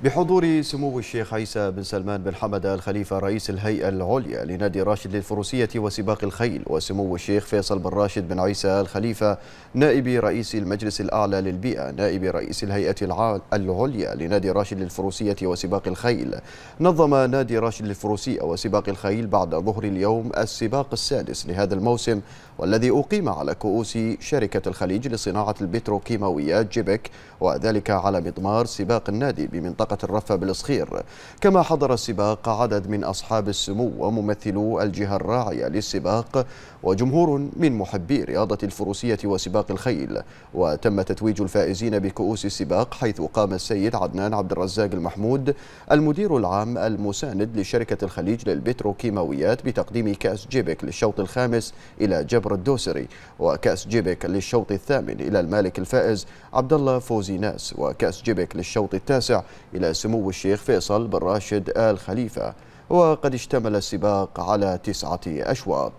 بحضور سمو الشيخ عيسى بن سلمان بن حمد آل خليفة رئيس الهيئة العليا لنادي راشد للفروسية وسباق الخيل، وسمو الشيخ فيصل بن راشد بن عيسى آل خليفة نائب رئيس المجلس الأعلى للبيئة نائب رئيس الهيئة العليا لنادي راشد للفروسية وسباق الخيل، نظم نادي راشد للفروسية وسباق الخيل بعد ظهر اليوم السباق السادس لهذا الموسم، والذي أقيم على كؤوس شركة الخليج لصناعة البتروكيماويات جيبك، وذلك على مضمار سباق النادي بمنطقة الرفة بالصخير. كما حضر السباق عدد من أصحاب السمو وممثلو الجهة الراعية للسباق وجمهور من محبي رياضة الفروسية وسباق الخيل. وتم تتويج الفائزين بكؤوس السباق، حيث قام السيد عدنان عبد الرزاق المحمود المدير العام المساند لشركة الخليج للبتروكيماويات بتقديم كأس جيبك للشوط الخامس إلى جبر الدوسري، وكأس جيبك للشوط الثامن إلى المالك الفائز عبد الله فوزي ناس، وكأس جيبك للشوط التاسع إلى سمو الشيخ فيصل بن راشد آل خليفة. وقد اشتمل السباق على 9 أشواط.